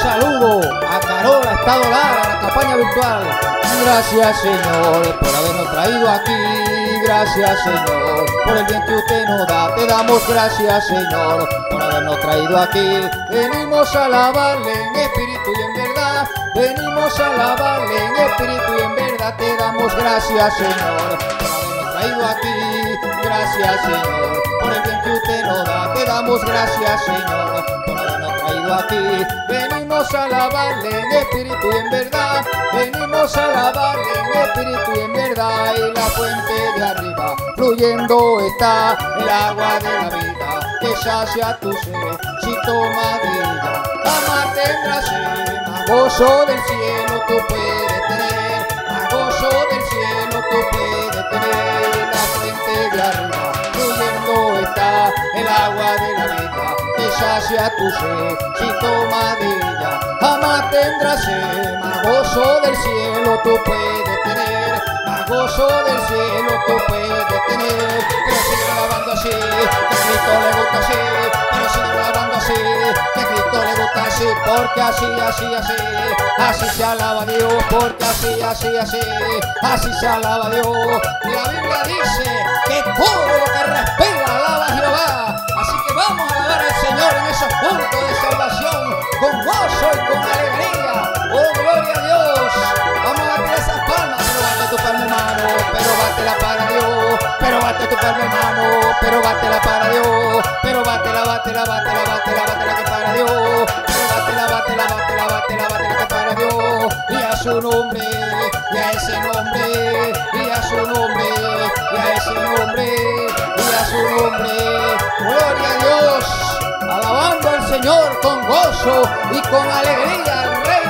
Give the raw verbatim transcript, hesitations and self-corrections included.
saludo a Carola Estado Lara, la campaña virtual. Gracias, Señor, por habernos traído aquí. Gracias, Señor, por el bien que usted nos da. Te damos gracias, Señor, por habernos traído aquí. Venimos a alabarle en espíritu y en verdad. Venimos a alabarle en espíritu y en verdad. Te damos gracias, Señor, por habernos traído aquí. Gracias, Señor, por el bien que usted nos da. Te damos gracias, Señor, por habernos traído aquí. Venimos a alabarle en espíritu y en verdad. Venimos a alabarle en espíritu y en verdad. Y la fuente de arriba fluyendo está, el agua de la vida que sacia tu sed. Si tomas de ella, jamás tendrás sed. Más gozo del cielo tú puedes tener, más gozo del cielo tú puedes tener. La fuente de arriba fluyendo está, el agua de la vida que sacia tu sed. Si tomas de ella, jamás tendrás sed. Más gozo del cielo tú puedes tener, más gozo del cielo tú puedes tener. Pero sigue alabando así, que a Cristo le gusta así. Pero sigue alabando así, que a Cristo le gusta así. Porque así, así, así, así se alaba a Dios. Porque así, así, así, así se alaba a Dios. Y la Biblia dice que todo lo que respira alaba a Jehová. Así que vamos a alabar al Señor en esos puntos de salvación, con gozo y con alegría. ¡Oh, gloria a Dios! Vamos a batir esas palmas. Pero bate tu palma, hermano, pero bátela para Dios. Pero bate tu palma, hermano, pero bátela para Dios. Pero bátela, bátela, bátela, bátela, bátela que para Dios. Pero bátela, bátela, bátela, bátela, bátela que para Dios. Y a su nombre, y a ese nombre, y a su nombre, y a ese nombre, y a su nombre. Gloria a Dios, alabando al Señor con gozo y con alegría al Rey